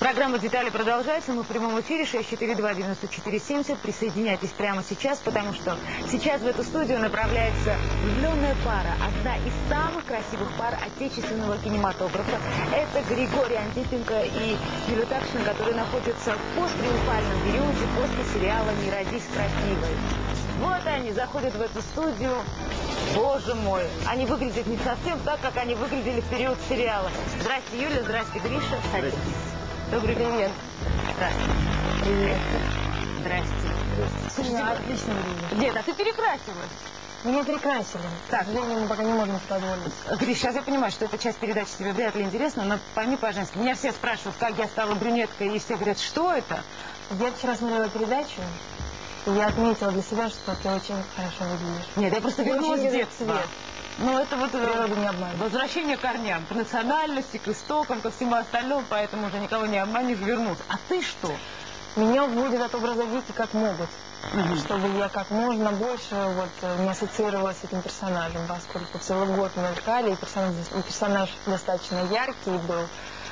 Программа «Детали» продолжается. Мы в прямом эфире 642-94-70. Присоединяйтесь прямо сейчас, потому что сейчас в эту студию направляется влюбленная пара. Одна из самых красивых пар отечественного кинематографа. Это Григорий Антипенко и Юлия Такшина, которые находятся в посттриумфальном периоде после сериала «Не родись красивой». Вот они заходят в эту студию. Боже мой, они выглядят не совсем так, как они выглядели в период сериала. Здрасте, Юля, здрасте, Гриша. Садитесь. Добрый привет. Здравствуйте. Привет. Здрасте. Слушайте, отлично выглядит. Нет, а ты перекрасилась. Меня перекрасили. Так, к сожалению, мы пока не можем позволить. Гриш, сейчас я понимаю, что эта часть передачи тебе вряд ли интересна, но пойми, пожалуйста, меня все спрашивают, как я стала брюнеткой, и все говорят, что это? Я вчера смотрела передачу, и я отметила для себя, что ты очень хорошо выглядишь. Нет, я просто вернулась в детство. Цвет. Ну, это вот природа не обманет. Возвращение к корням, к национальности, к истокам, ко всему остальному, поэтому уже никого не обманешь, вернуться. А ты что? Меня вводят от образа Вики как могут, чтобы я как можно больше не ассоциировалась с этим персонажем, поскольку целый год мелькали, и персонаж достаточно яркий был,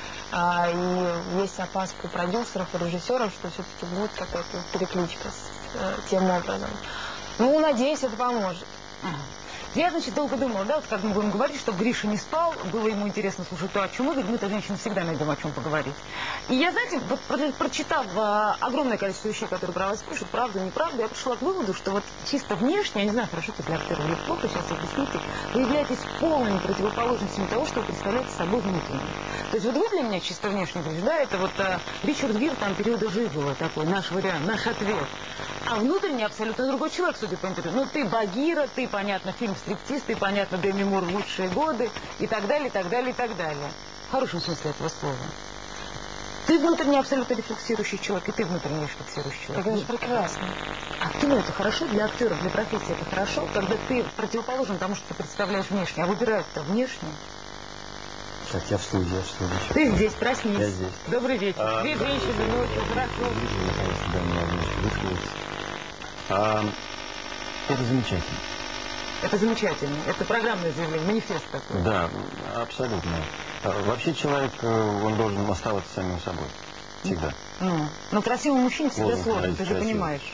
и есть опаска у продюсеров, у режиссеров, что все-таки будет какая-то перекличка с тем образом. Ну, надеюсь, это поможет. Я, значит, долго думала, да, вот как мы будем говорить, чтобы Гриша не спал, было ему интересно слушать то, о чем мы говорим, мы-то, женщины, всегда найдем о чем поговорить. И я, знаете, вот прочитав огромное количество вещей, которые про вас пишут, правда, неправда, я пришла к выводу, что вот чисто внешне, я не знаю, хорошо это для актера или плохо, сейчас объясните, вы являетесь полными противоположностями того, что вы представляете собой внутренне. То есть вот вы для меня чисто внешне говорите, да, это вот Ричард Гир там периода Жигула такой, наш вариант, наш ответ. А внутренне абсолютно другой человек, судя по интервью. Ну, ты Багира, ты, понятно, фильм «Стриптиз», ты, понятно, Деми Мур в лучшие годы, и так далее, и так далее, и так далее. В хорошем смысле этого слова. Ты внутренне абсолютно рефлексирующий человек, и ты внутренне рефлексирующий человек. Так это же прекрасно. А в кино это хорошо, для актеров, для профессии это хорошо, когда ты противоположен тому, что ты представляешь внешне, а выбирают-то внешне. Так, я в студии, Ты здесь, проснись. Я здесь. Добрый вечер. Две женщины ночью, хорошо. Наконец-то меня немножко высказать. Это замечательно. Это замечательно. Это программное заявление, манифест такой. Да, абсолютно. Вообще человек, он должен оставаться самим собой. Всегда. Но красивому мужчине всегда сложно, ты же понимаешь.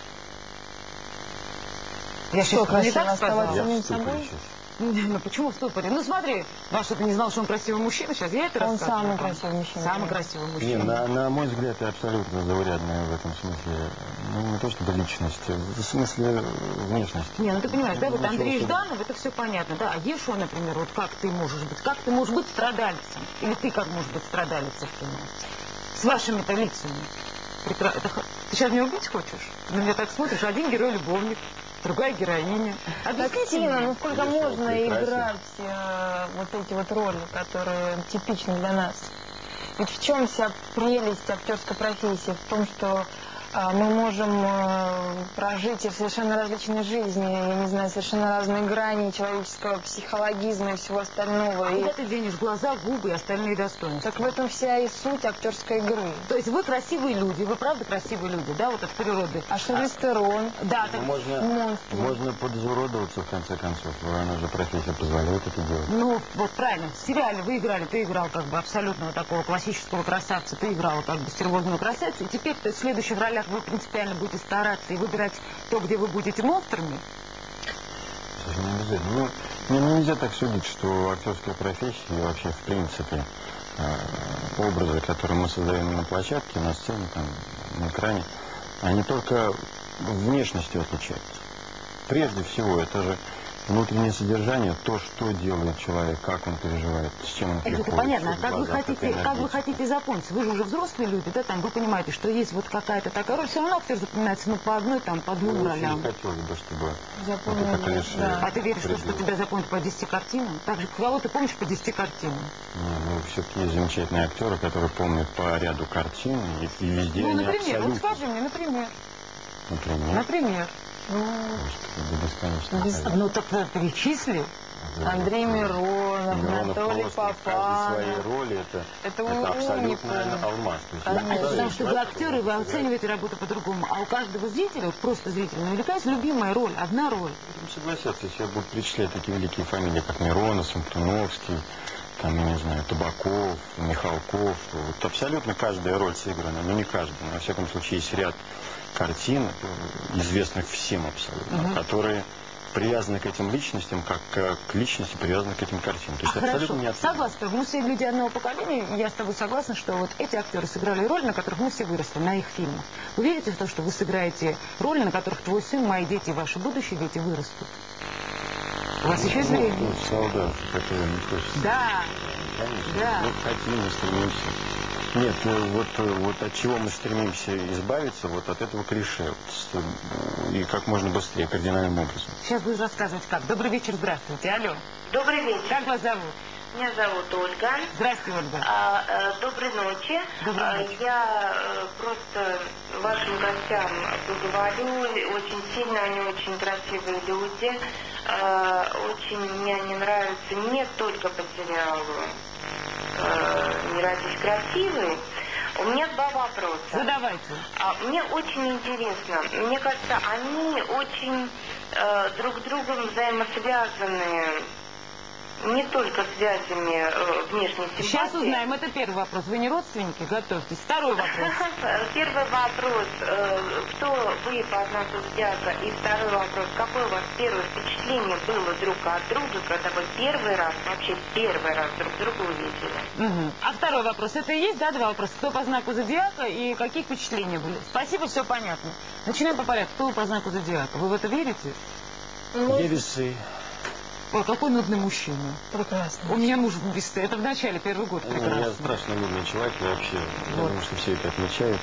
Я что, сейчас не так сказала? сказала? Я в ступоре сейчас. Ну почему в ступоре? Ну смотри, а что, ты не знал, что он красивый мужчина? Сейчас я это рассказываю. Он самый красивый мужчина. Самый красивый мужчина. Не, на мой взгляд, я абсолютно заурядная в этом смысле. Ну, не то чтобы личность, в смысле внешности. Не, ну ты понимаешь, да, вот Ничего Андрей особенного. Жданов, это все понятно, да. А Ешо, например, вот как ты можешь быть? Как ты можешь быть страдальцем? Или ты как можешь быть страдалицем в кино? С вашими-то лицами. Ты сейчас меня убить хочешь? На меня так смотришь, один герой-любовник, другая героиня. Тина, ну сколько Конечно, можно прекрасен. играть вот эти вот роли, которые типичны для нас? Ведь в чем вся прелесть актерской профессии? В том, что мы можем прожить и совершенно различные жизни, я не знаю, совершенно разные грани человеческого психологизма и всего остального. Куда ты денешь глаза, губы и остальные достоинства? Так в этом вся и суть актерской игры. То есть вы красивые люди, вы правда красивые люди, да, вот от природы. А шарлистерон? Да, так... Можно подизуродоваться, в конце концов. Она же профессия позволяет это делать. Ну, вот правильно, в сериале вы играли, ты играл как бы абсолютного такого классического красавца, ты играла как бы стервозную красавицу, и теперь в следующих ролях вы принципиально будете стараться и выбирать то, где вы будете монстрами. Слушай, не обязательно. Ну, нельзя так судить, что актерская профессия и вообще, в принципе, образы, которые мы создаем на площадке, на сцене, там, на экране, они только внешностью отличаются. Прежде всего, это же внутреннее содержание, то, что делает человек, как он переживает, с чем он приходит. Это понятно. А как глазах, вы хотите запомнить? Вы же уже взрослые люди, да, там вы понимаете, что есть вот какая-то такая роль, все равно актер запоминается, ну, по одной, там, по двум ролям. Не хотелось бы, чтобы запомнили, это лишь... да. А ты веришь, что тебя запомнят по 10 картинам? Так же, кого ты помнишь по 10 картинам? Ну, все-таки есть замечательные актеры, которые помнят по ряду картин, и везде ну, они например, абсолютно... вот скажи мне, например. Например? Например. Может, это бесконечно. Ну, так перечисли. Андрей Миронов, Анатолий просто в каждой своей Попанов. роли это абсолютно алмаз. То есть Конечно. Потому что вы актеры, вы оцениваете работу по-другому. А у каждого зрителя, вот просто зрителя, наверняка есть любимая роль, одна роль. Согласятся, если я буду перечислять такие великие фамилии, как Миронов, Сантуновский, там, я не знаю, Табаков, Михалков. Вот абсолютно каждая роль сыграна, но не каждая. Но, во всяком случае, есть ряд картин, известных всем абсолютно, которые привязаны к этим личностям, как к личности привязаны к этим картинам. То есть абсолютно Хорошо, не согласна. Мы все люди одного поколения, я с тобой согласна, что вот эти актеры сыграли роль, на которых мы все выросли, на их фильмах. Вы верите в то, что вы сыграете роли, на которых твой сын, мои дети, ваши будущие дети вырастут? У вас еще есть время? Солдат, который не хочется. Да. Конечно. Да. Мы хотим, мы стремимся. Нет, вот от чего мы стремимся избавиться, вот от этого клише. И как можно быстрее, кардинальным образом. Сейчас будешь рассказывать как. Добрый вечер, здравствуйте. Алло. Добрый вечер. Как вас зовут? Меня зовут Ольга. Здравствуйте, Ольга. Доброй ночи. Доброй ночи. Я просто вашим гостям поговорю. Очень сильно, они очень красивые люди. Очень мне не нравится не только по сериалу «Не родись красивой». У меня два вопроса. Задавайте. Мне очень интересно. Мне кажется, они очень друг с другом взаимосвязаны. Не только связями внешней симпатии. Сейчас узнаем. Это первый вопрос. Вы не родственники? Готовьтесь. Второй вопрос. Первый вопрос. Кто вы по знаку зодиака? И второй вопрос. Какое у вас первое впечатление было друг от друга, когда вы первый раз друг друга увидели? Угу. А второй вопрос. Это и есть, да, два вопроса? Кто по знаку зодиака и какие впечатления были? Спасибо, все понятно. Начинаем по порядку. Кто вы по знаку зодиака? Вы в это верите? Я весы. Ой, какой нудный мужчина. Прекрасно. У меня муж в весы. Это в начале, первый год. Прекрасно. Я страшно нудный человек, я вообще, Вот. я думаю, что все это отмечают.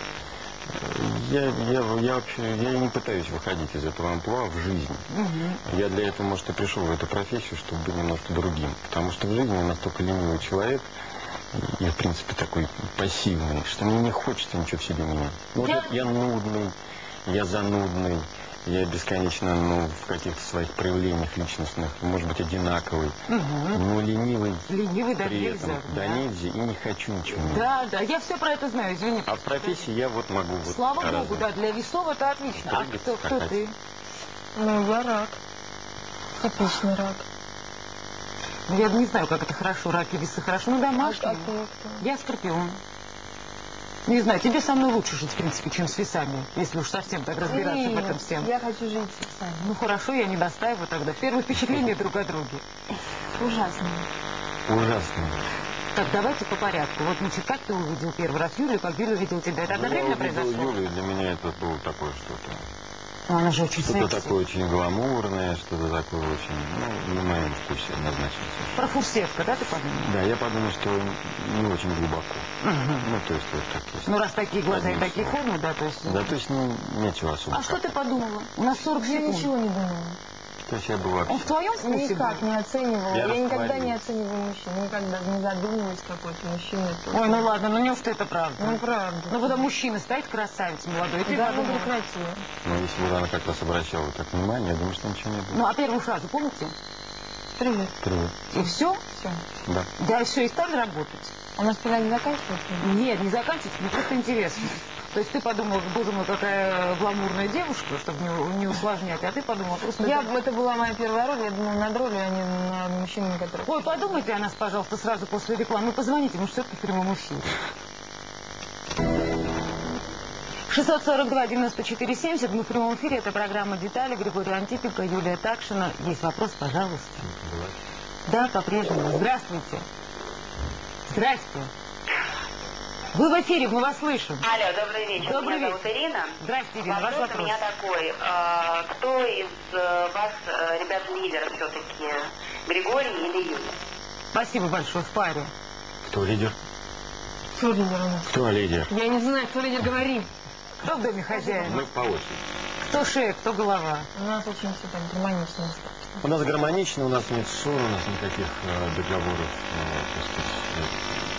Я не пытаюсь выходить из этого амплуа в жизни. Угу. Я для этого, может, и пришел в эту профессию, чтобы быть немножко другим. Потому что в жизни я настолько ленивый человек, и, в принципе, такой пассивный, что мне не хочется ничего в себе менять. Вот я нудный, я занудный, я бесконечно, в каких-то своих проявлениях личностных, может быть, одинаковый, но ленивый. Ленивый, да, При этом, нельзя. да нельзя, и не хочу ничего менять. Да, да, я все про это знаю, извини. А в профессии я вот могу вот Слава Богу, по-разному. да, для весов это отлично. А Двигаться, кто скакать. ты? Ну, я рак. Типичный рак. Ну, я не знаю, как это хорошо, раки, весы хорошо. Ну, домашние. А ты кто? Я скорпион. Не знаю, тебе со мной лучше жить, в принципе, чем с весами, если уж совсем так разбираться в этом всем. Я хочу жить с вами. Ну, хорошо, я не достаиваю тогда. Первое впечатление друг о друге. Ужасно. Ужасно. Так, давайте по порядку. Вот, значит, как ты увидел первый раз Юлю, как Юля увидел тебя? Это Я одновременно увидел произошло? Юлю, и для меня это было такое что-то. Ну, она же очень Что-то секси. такое очень гламурное, что-то такое очень, на моем вкусе однозначно. Профурсетка, да, ты подумал? Да, я подумал, что не очень глубоко. Ну, то есть вот так есть. Ну, раз такие глаза и Одним такие словом. формы, да, то есть... Да, то есть, нечего особо. А что ты подумала? У нас 40 Я секунд. ничего не думала. То есть я был вообще... Он в твоем вкусе Никак был? не оценивала. Я Я никогда растворил. не оцениваю мужчин. Никогда не задумываюсь, какой ты мужчина. Ой, ну ладно, ну неужто это правда? Ну, правда. Ну, когда мужчина стоит красавец молодой, и ты Да, подумала. ну, прекрати. Ну, если бы она как раз обращала так внимание, я думаю, что ничего не было. Ну, а первую фразу помните? Привет. Привет. И все? Все. Да. Да, и все, и стали работать. У нас пока не заканчивается? Нет, не заканчивается, мне просто интересно. То есть ты подумала, боже мой, какая гламурная девушка, чтобы не усложнять, а ты подумала просто... Это была моя первая роль, я думала над ролью, а не над мужчиной, который... Ой, подумайте о нас, пожалуйста, сразу после рекламы. Позвоните, мы все-таки в прямом эфире. 642-94-70, мы в прямом эфире, это программа «Детали», Григорий Антипенко, Юлия Такшина. Есть вопрос, пожалуйста. Да, по-прежнему. Здравствуйте. Здрасте. Вы в эфире, мы вас слышим. Алло, добрый вечер. Добрый Меня вечер. зовут Ирина. Здрасте, Ирина, ваш Вопрос у вопрос. меня такой. Кто из вас, ребят, лидер все-таки? Григорий или Юля? Спасибо большое, в паре. Кто лидер? Кто лидер у нас? Кто лидер? Я не знаю, кто лидер, говори. Кто в доме хозяин? Мы по очереди. Кто шея, кто голова? У нас очень все так гармонично достаточно. У нас гармонично, у нас нет ссор, у нас никаких договоров, так сказать,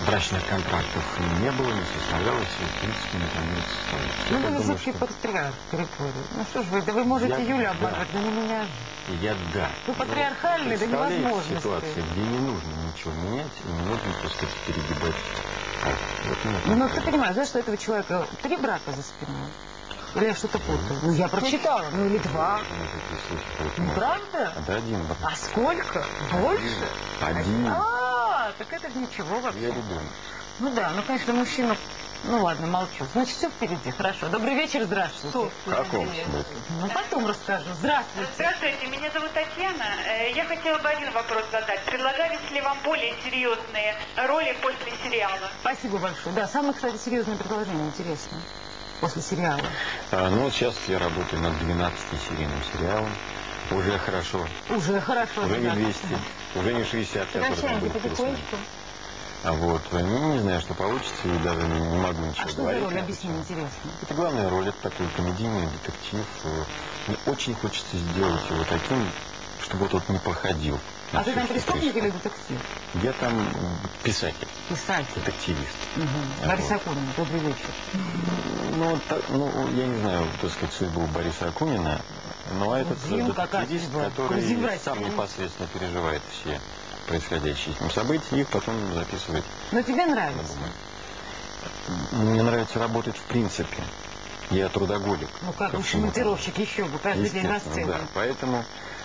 брачных контрактов не было, не составлялось, и, в принципе, никому не составлялось. Ну, Я вы думаю, все-таки что патриарх, Григорий. Ну что ж вы, да вы можете Я- Юлю да. обманывать, но не меня. да. Вы патриархальный до Представляете невозможности. ситуацию, где не нужно ничего менять, и не нужно, так сказать, перегибать. Вот именно так. Ну, ты понимаешь, да, что у этого человека 3 брака за спиной? Или я что-то путаю? Ну, я прочитала, ну или 2. Ну, правда? Да, 1 брак. А сколько? Больше? Один. Так это же ничего вообще. Я ребенок. Ну да, ну, конечно, мужчина... Ну ладно, молчу. Значит, все впереди. Хорошо. Добрый вечер, здравствуйте. В каком смысле? Ну, потом расскажу. Здравствуйте. Здравствуйте, меня зовут Татьяна. Я хотела бы один вопрос задать. Предлагались ли вам более серьезные роли после сериала? Спасибо большое. Да, самое, кстати, серьезное предложение, интересно. После сериала. Ну, вот сейчас я работаю над 12-серийным сериалом. Уже хорошо. Уже хорошо. Уже не да. 200, уже не 60, который там Сокращаемся был пересмотрен. потихонечку. Вот. Ну, не знаю, что получится, и даже не могу ничего А что за говорить. роль? Объясни, интересно. Это главная роль, это такой комедийный детектив. Мне очень хочется сделать его таким, чтобы вот он не походил. на А ты всё, там что преступник или происходит. детектив? Я там писатель, Писатель. детективист. Угу. Борис Акунин, добрый вечер. Ну, я не знаю, так сказать, судьбу Бориса Акунина, но этот Дим, какая детективист, судьба? который Грузин, брать, сам ну. непосредственно переживает все происходящие с ним события и их потом записывает Но тебе на нравится? бумаге. Мне нравится работать в принципе. Я трудоголик. Ну как ко уж всему. монтировщик еще бы, каждый день на Естественно, сцене. да. Поэтому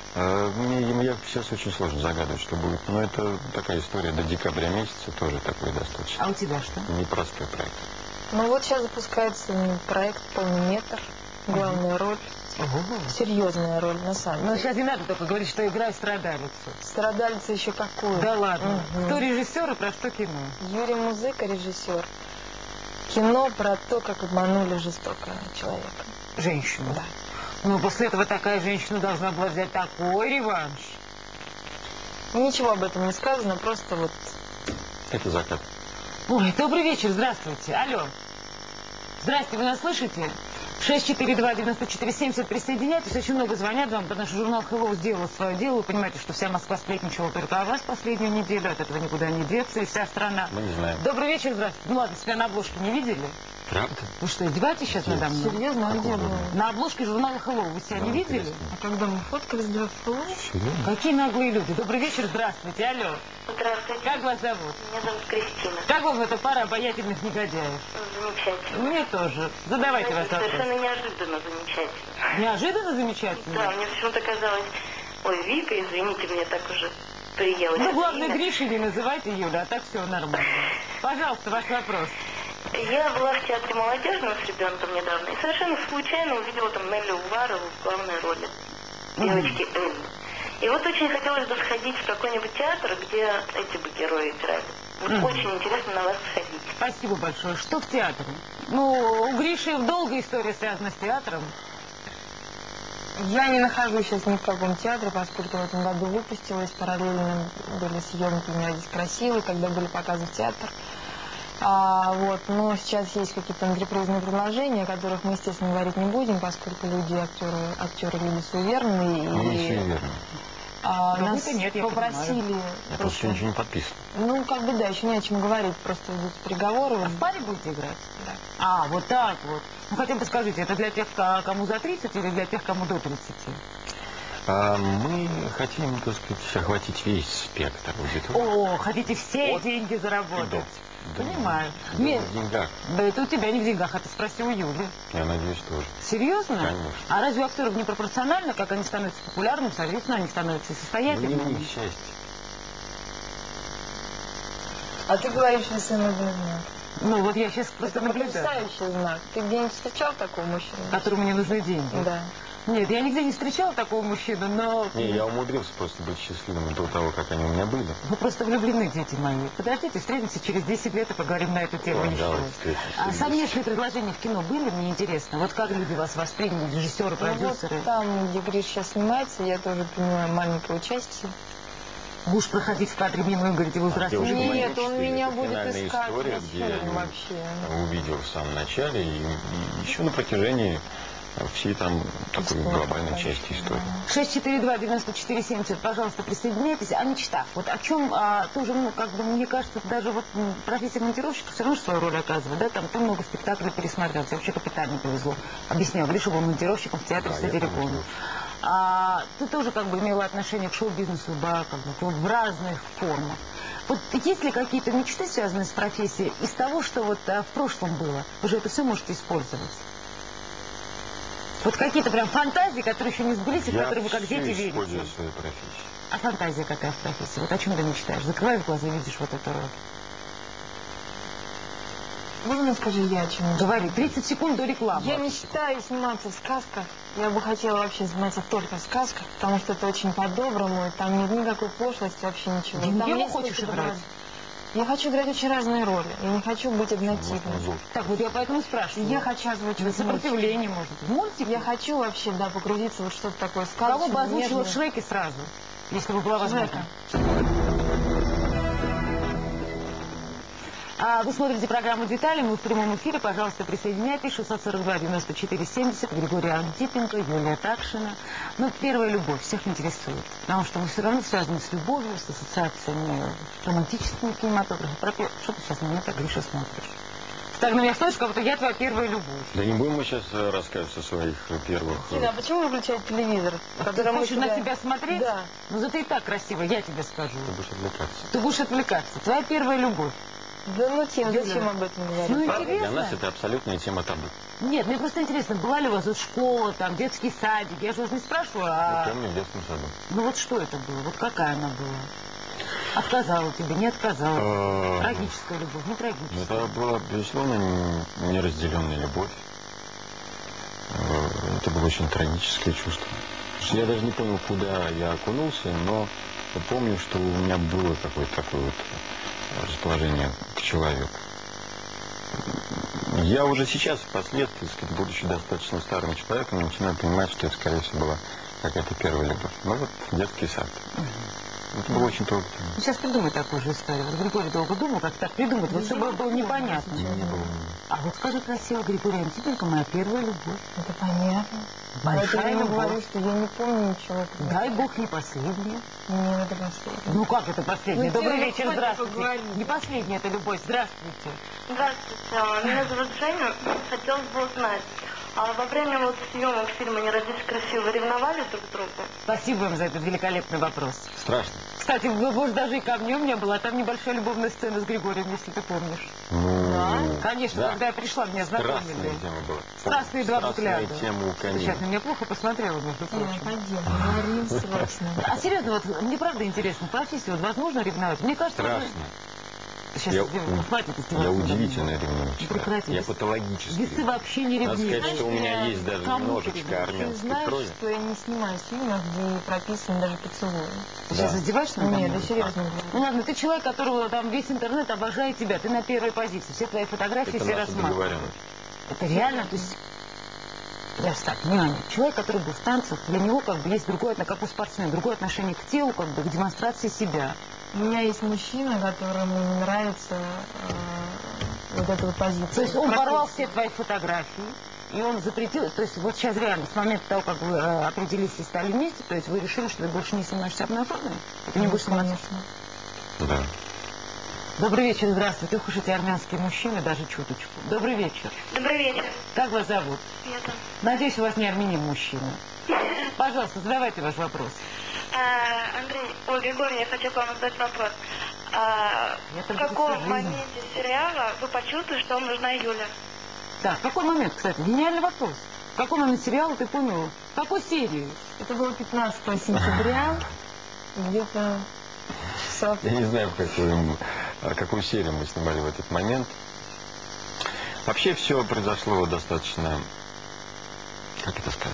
мне сейчас очень сложно загадывать, что будет. Но это такая история до декабря месяца, тоже такой достаточно А у тебя что? непростой проект. Ну вот сейчас запускается проект «Полный метр». Главная роль. Серьезная роль, на самом Ну деле. сейчас не надо только говорить, что играю страдалицу. Страдальца еще какую. Да ладно. Мгм. Кто режиссер и про что кино? Юрий Музыка, режиссер. Кино про то, как обманули жестоко человека. Женщину. Да. Ну после этого такая женщина должна была взять такой реванш. Ничего об этом не сказано, просто вот... Это закат. Ой, добрый вечер, здравствуйте. Алло. Здрасте, вы нас слышите? 642-94-70, присоединяйтесь. Очень много звонят вам, потому что журнал Hello сделал свое дело. Вы понимаете, что вся Москва сплетничала только о вас последнюю неделю. От этого никуда не деться, и вся страна. Мы не знаем. Добрый вечер, здравствуйте. Ну ладно, себя на обложке не видели? Правда? Вы что, издеваетесь сейчас надо мной? Серьезно, а где было? На обложке журнала Hello. Вы себя не Да, видели? интересно. А когда мы фоткались, да, Серьезно? Какие наглые люди. Добрый вечер, здравствуйте. Алло. Здравствуйте. Как вас зовут? Меня зовут Кристина. Как вам эта пара обаятельных негодяев? Замечательно. Мне тоже. Задавайте ваш вопрос. Совершенно неожиданно замечательно. Неожиданно замечательно? Да, мне почему-то казалось, ой, Вика, извините, мне так уже приелось. Ну, это главное, имя. Гришей не называйте, Юля, а так все нормально. Пожалуйста, ваш вопрос. Я была в театре молодежном с ребенком недавно и совершенно случайно увидела там Нелли Уварову в главной роли. Девочки Элли. И вот очень хотелось бы сходить в какой-нибудь театр, где эти бы герои играли. Вот очень интересно на вас сходить. Спасибо большое. Что в театре? Ну, у Гриши долгая история связана с театром. Я не нахожусь сейчас ни в каком театре, поскольку в этом году выпустилась. Параллельно были съемки «Не родись красивой», когда были показы в театр. Но сейчас есть какие-то антрепризные предложения, о которых мы, естественно, говорить не будем, поскольку люди, актеры люди суеверные. Мы не И суеверны. Ну, нас это нет, я попросили Я просто ничего не подписан. Ну, как бы да, еще не о чем говорить, просто идут переговоры. А в паре будете играть? Да. А, вот так вот. Ну, хотя бы скажите, это для тех, кому за 30 или для тех, кому до 30? Мы хотим, так сказать, охватить весь спектр аудитории. О, хотите все Вот. деньги заработать? Да, Понимаю. Да, Нет. в деньгах. Да это у тебя не в деньгах, а ты спроси у Юли. Я надеюсь, тоже. Серьезно? Конечно. А разве у актеров не пропорционально, как они становятся популярными, соответственно, они становятся и Но не в состоятельными? них счастье. А ты говоришь весомый знак. Ну, вот я сейчас просто Это наблюдаю. потрясающий знак. Ты где-нибудь встречал такого мужчину? Которому мне нужны деньги. Да. Нет, я нигде не встречала такого мужчину, но... Не, я умудрился просто быть счастливым до того, как они у меня были. Вы просто влюблены, дети мои. Подождите, встретимся через 10 лет и поговорим на эту тему Ой, еще. давайте встретимся А через совместные предложения в кино были, мне интересно? Вот как люди вас восприняли, режиссеры, Ну, продюсеры? вот там, где Гриш сейчас снимается, я тоже принимаю маленькое участие. Будешь проходить в кадре мимо и говорить, вы здравствуйте. Девушка моя. Нет, он меня Это будет финальная искать история, весь где я фильм вообще. увидел в самом начале и еще на протяжении всей там такой глобальной части истории. 642-94-70, пожалуйста, присоединяйтесь. А мечта? Вот о чем тоже, ну, как бы, мне кажется, даже вот профессия монтировщика все равно свою роль оказывает, да? Там ты много спектаклей пересмотрел, тебе вообще капитально повезло. Объясняю, Гриша был монтировщиком в театре Садирикона. Ты тоже как бы имела отношение к шоу-бизнесу, да, как бы в разных формах. Вот есть ли какие-то мечты, связанные с профессией, из того, что вот в прошлом было? Вы же это все можете использовать. Вот какие-то прям фантазии, которые еще не сбылись, и в которые вы как дети верите. Я использую свою профессию. А фантазия какая в профессии? Вот о чем ты мечтаешь? Закрываешь глаза и видишь вот эту роль. Можно скажи я о чем мечтаю? Говори, 30 секунд до рекламы. Я мечтаю сниматься в сказках. Я бы хотела вообще сниматься только в сказках, потому что это очень по-доброму, и там нет никакой пошлости, вообще ничего. Ты Там кем есть хочешь только играть? добро. Я хочу играть очень разные роли. Я не хочу быть однотипной. Так, вот я поэтому спрашиваю. Я хочу озвучивать сопротивление, может быть. Мультики? Я хочу вообще, да, погрузиться вот что-то такое сказочное. Кого бы озвучила в нежное. Шреке сразу, если бы была возможность? Вы смотрите программу «Детали», мы в прямом эфире, пожалуйста, присоединяйтесь, 642-94-70, Григорий Антипенко, Юлия Такшина. Ну, первая любовь всех интересует, потому что мы все равно связаны с любовью, с ассоциациями романтическими кинематографами. Что ты сейчас на меня так, Гриша, смотришь? Так, на меня смотришь, как будто я твоя первая любовь. Да не будем мы сейчас рассказывать о своих первых... Тина, а почему вы включаете телевизор? Ты хочешь на себя смотреть? Да. Ну, зато и так красиво, я тебе скажу. Ты будешь отвлекаться. Ты будешь отвлекаться. Твоя первая любовь. Да ну, Тина, зачем об этом говорить? Ну, Для интересно. нас это абсолютная тема табу. Нет, мне просто интересно, была ли у вас вот школа, там, детский садик? Я же вас не спрашиваю, Я помню в детском саду. Ну вот что это было? Вот какая она была? Отказала тебе, не отказала? Трагическая любовь, не трагическая. Это была, безусловно, неразделенная любовь. Это было очень трагическое чувство. Я даже не понял, куда я окунулся, но помню, что у меня было какое-то такое вот расположение к человеку. Я уже сейчас, впоследствии, будучи достаточно старым человеком, начинаю понимать, что это, скорее всего, была какая-то первая любовь. Ну вот, детский сад. Это было очень трогательно. Сейчас придумай такую же историю. Вот Григорий долго думал, как так придумать, вот чтобы было непонятно. Не было. А вот скажи красиво, Григорий Антипенко, моя первая любовь. Это понятно. Большая я любовь. говорю, что я не помню ничего. Дай бог, не последняя. Нет, это последнее. Ну как это последняя? Ну, Добрый Тина, вечер, хватит здравствуйте. поговорить. Не последняя это любовь, здравствуйте. Здравствуйте, меня зовут Женя. Хотелось бы узнать, а во время вот съемок фильма «Не родись красиво» ревновали друг к другу? Спасибо вам за этот великолепный вопрос. Страшно. Кстати, может, даже и ко мне у меня была там небольшая любовная сцена с Григорием, если ты помнишь. Ну, Конечно, да. когда я пришла, меня знакомили. Страстная тема была. Страстные два взгляда. Страстная тема у Ты Камиля. сейчас на меня плохо посмотрела, между Тина, прочим. пойдем, говорим срочно. А серьезно, вот мне правда интересно, в профессии вот возможно ревновать? Мне кажется, Страшно. Сейчас, Я, хватит из тебя. я удивительно ревнивый человек. Прекрати. Я патологически. Если вообще не Надо ревнуешь. сказать, что у меня есть даже Кому немножечко ты ревнуешь? Ты армянской знаешь, крови. что я не снимаю фильмов, где прописаны даже поцелуи? Ты сейчас издеваешься надо Нет, мной? я серьезно говорю. Ну ладно, ты человек, которого там весь интернет обожает тебя. Ты на первой позиции. Все твои фотографии Это все наша рассматривают. договоренность. Это реально? То есть... Подожди, так, внимание. Человек, который был в танцах, для него как бы есть другое, как у спортсмена, другое отношение к телу, как бы к демонстрации себя. У меня есть мужчина, которому не нравится вот эта вот позиция. То есть он порвал все твои фотографии, и он запретил, то есть вот сейчас реально, с момента того, как вы определились и стали вместе, то есть вы решили, что ты больше не снимаешься обнаженной? Это не будешь сниматься? Конечно. Да. Добрый вечер, здравствуйте. Ох уж эти армянские мужчины, даже чуточку. Добрый вечер. Добрый вечер. Как вас зовут? Это... Надеюсь, у вас не армянин мужчина. Пожалуйста, задавайте ваш вопрос. Андрей, Григорий, я хочу к вам задать вопрос. В только каком всю жизнь. моменте сериала вы почувствовали, что вам нужна Юля? Так, какой момент, кстати? Гениальный вопрос. В какой момент сериала ты понял? В какой серии? Это было 15 сентября, где-то часов... Я не знаю, какую серию мы снимали в этот момент. Вообще все произошло достаточно, как это сказать?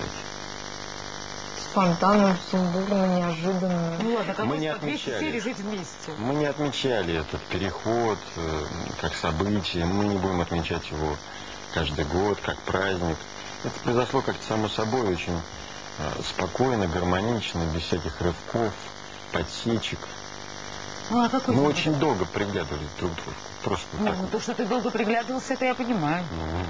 Спонтанно, сумбурно, неожиданно. Ну ладно, Мы не как 200 отмечали. серий жить вместе. Мы не отмечали этот переход как событие, мы не будем отмечать его каждый год, как праздник. Это произошло как-то само собой, очень спокойно, гармонично, без всяких рывков, подсечек. Ну, а какой Мы вывод? очень долго приглядывались друг к другу. Просто Ну, так. то, что ты долго приглядывался, это я понимаю.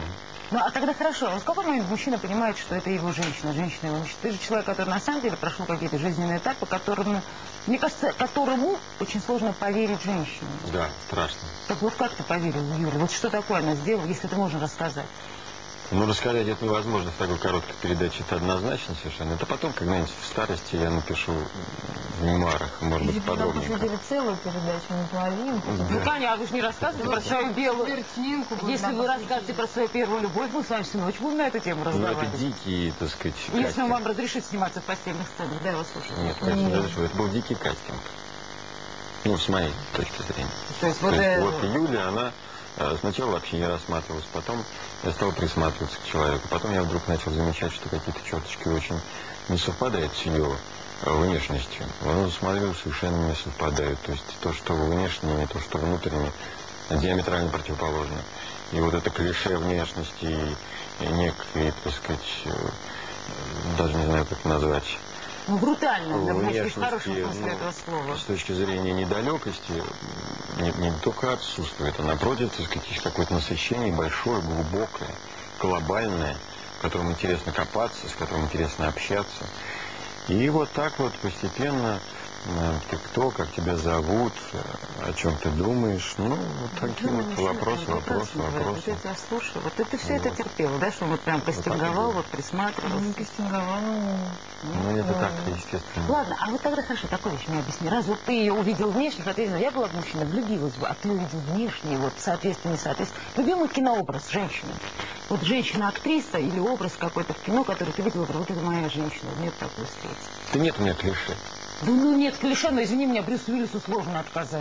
Ну, а тогда хорошо. Вот в какой момент мужчина понимает, что это его женщина, женщина его мечты? Ты же человек, который на самом деле прошел какие-то жизненные этапы, которому, мне кажется, которому очень сложно поверить женщине. Да, страшно. Так вот как ты поверил, Юля? Вот что такое она сделала, если ты можешь рассказать? Ну, рассказать это невозможно в такой короткой передаче. Это однозначно совершенно. Это потом, когда-нибудь в старости я напишу в мемуарах, может быть, Если бы нам подробненько. посвятили целую передачу, не половинку. Ну, Таня, а вы же не рассказываете про свою белую... Если вы расскажете про свою первую любовь, мы с вами всю ночь будем на эту тему Ну, это разговаривать. дикий, так сказать, Если кастинг. вам разрешит сниматься в постельных сценах, да, я вас слушаю. Нет, конечно, не разрешу. Это был дикий кастинг. Ну, с моей точки зрения. То есть вот... Вот Юля, она сначала вообще не рассматривалась, потом я стал присматриваться к человеку. Потом я вдруг начал замечать, что какие-то черточки очень не совпадают с ее внешностью. Он смотрел, совершенно не совпадают. То есть то, что внешнее, и то, что внутреннее, диаметрально противоположно. И вот это клише внешности и некой, так сказать, даже не знаю, как назвать, Ну, брутально, да, в внешности, хорошем смысле ну, этого слова. с точки зрения недалекости, не только отсутствует, а напротив, так сказать, есть какое-то насыщение большое, глубокое, глобальное, в котором интересно копаться, с которым интересно общаться. И вот так вот постепенно ты кто, как тебя зовут, о чем ты думаешь, ну, вот такие вот вопросы. Вот я тебя слушаю. Вот ты все это терпела, да, что он вот прям кастинговал, вот присматривался. Не кастинговала. Ну, это так, естественно. Ладно, а вот тогда хорошо, такую вещь мне объясни. Раз вот ты ее увидел внешне, соответственно, я была бы мужчина, влюбилась бы, а ты увидел внешне, вот соответственно, не соответственно. Любимый кинообраз женщины. Вот женщина-актриса или образ какой-то в кино, который ты видела, вот это моя женщина, нет такой встречи. Да нет у меня клише. Да ну нет клише, но извини меня, Брюсу Уиллису сложно отказать.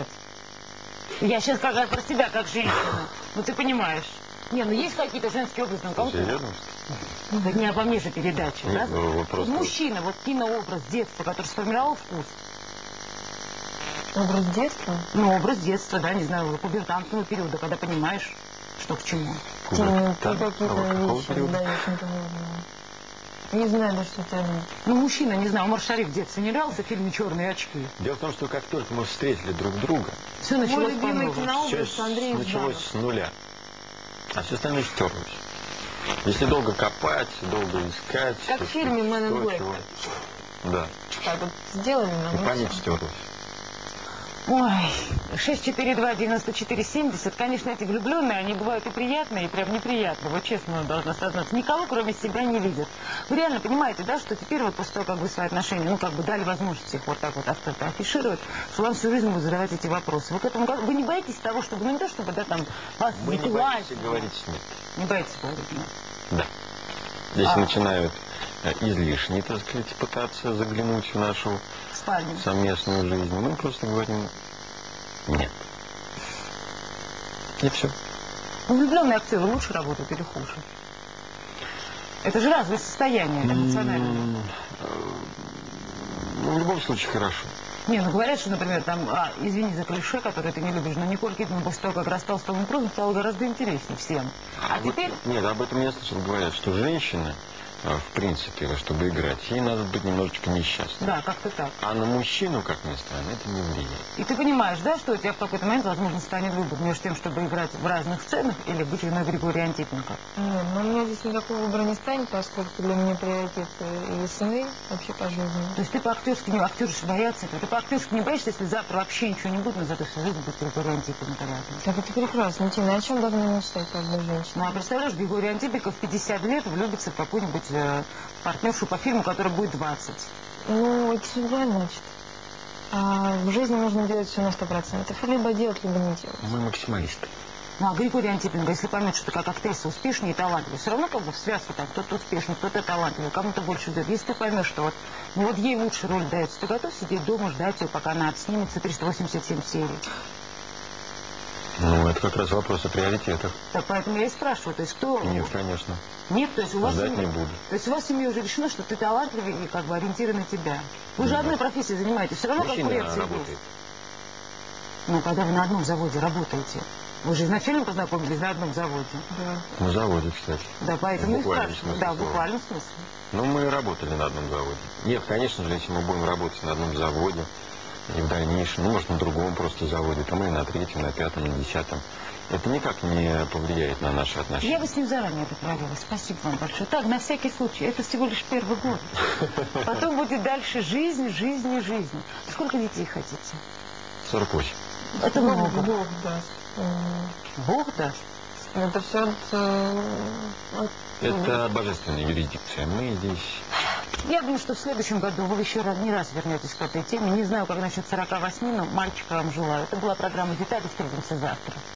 Я сейчас скажу про себя как женщина. Ну ты понимаешь. Не, ну есть какие-то женские образы, ну кого-то... Серьезно? Это не обо мне же передача, Нет, да? ну, просто... Мужчина, вот кинообраз детства, который сформировал вкус. Образ детства? Ну, образ детства, да, не знаю, пубертантного периода, когда понимаешь, что к чему. Ты какие-то вещи, да, очень понимаю. Не знаю, да, что это. Ну, мужчина, не знаю, Омар Шариф в детстве не нравился в фильме «Черные очки». Дело в том, что как только мы встретили друг друга, Все Мой началось любимый по-новому. кинообраз Андрей началось Жданов. с нуля, а все остальное стерлось. Если долго копать, долго искать... Как в фильме «Man in Black». Да, Так вот сделали и нам. память стерлась. Ой, 642-94-70, конечно, эти влюбленные, они бывают и приятные, и прям неприятные. Вот честно должна сознаться. Никого, кроме себя, не видят. Вы реально понимаете, да, что теперь вот после того, как вы свои отношения, ну, как бы дали возможность их вот так вот открыто афишировать, что вам всю жизнь будут задавать эти вопросы. Вы к этому, вы не боитесь того, чтобы, ну, не то, чтобы, да, там, вас Мы не сглазили. боимся говорить «нет». Не боитесь говорить «нет». Да. Если начинают излишне, так сказать, пытаться заглянуть в нашу Спальню. совместную жизнь, мы просто говорим «нет». И все. Ну, влюбленные актеры лучше работают или хуже? Это же разные состояния эмоциональные. Ну, в любом случае хорошо. Не, ну говорят, что, например, там, извини за клише, которое ты не любишь, но Николь Кидман после того, как расстался с Томом Крузом, стало гораздо интереснее всем. А Вот, теперь... нет, об этом я слышал, говорят, что женщина, в принципе, чтобы играть, ей надо быть немножечко несчастной. Да, как-то так. А на мужчину, как ни странно, это не влияет. И ты понимаешь, да, что у тебя в какой-то момент, возможно, станет выбор между тем, чтобы играть в разных сценах или быть женой Григория Антипенко. Нет, но у меня здесь никакого выбора не станет, поскольку для меня приоритет и сыны вообще по жизни. То есть ты по-актерски, не актеры же боятся этого, ты по-актерски не боишься, если завтра вообще ничего не будет, но зато всю жизнь будет Григорий Антипенко рядом. Так это прекрасно, Тина, о чем должна мечтать каждая женщина? Ну, а представляешь, Григорий Антипенко в 50 лет влюбится в какую-нибудь партнершу по фильму, которой будет 20. Ну, это судьба, значит. А в жизни нужно делать все на 100%. Либо делать, либо не делать. Мы максималисты. Ну, а Григорий Антипенко, если поймет, что ты как актриса успешнее и талантливее, все равно как бы в связке там кто-то успешный, кто-то талантливый, кому-то больше идет. Если ты поймешь, что вот, ну, вот ей лучше роль дается, ты готов сидеть дома, ждать ее, пока она отснимется 387 серий? Ну, это как раз вопрос о приоритетах. Так поэтому я и спрашиваю, то есть кто... Нет, конечно. Нет, то есть у вас... Ждать не буду. То есть у вас в семье уже решено, что ты талантливый и как бы ориентирован на тебя. Вы же одной профессией занимаетесь, все равно Мужчина конкуренция работает. есть. Ну, когда вы на одном заводе работаете, вы же изначально познакомились на одном заводе. Да. На заводе, кстати. Да, поэтому и Буквально спрашиваю. смысле Да, в слова. буквальном смысле. Ну, мы работали на одном заводе. Нет, конечно же, если мы будем работать на одном заводе, и в дальнейшем, ну, может, на другом просто заводе, там и на третьем, на пятом, на десятом. Это никак не повлияет на наши отношения. Я бы с ним заранее договорилась. Спасибо вам большое. Так, на всякий случай. Это всего лишь первый год. Потом будет дальше жизнь, жизнь и жизнь. Сколько детей хотите? 48. Это много. Бог даст. Бог даст. Это все Это божественная юрисдикция. Мы здесь... Я думаю, что в следующем году вы еще не раз вернетесь к этой теме. Не знаю, как насчет 48, но мальчика вам желаю. Это была программа «Детали». Встретимся завтра.